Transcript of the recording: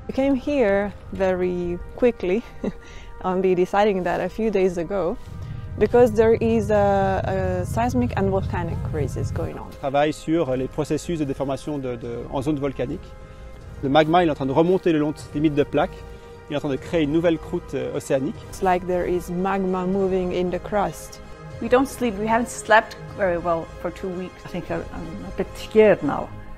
We came here very quickly, only deciding that a few days ago, because there is a seismic and volcanic crisis going on. On travaille sur les processus de déformation en zone volcanique. Le magma il est en train de remonter le long de cette limite de plaque. Il est en train de créer une nouvelle croûte océanique. It's like there is magma moving in the crust. We don't sleep. We haven't slept very well for 2 weeks. I think I'm a bit scared now.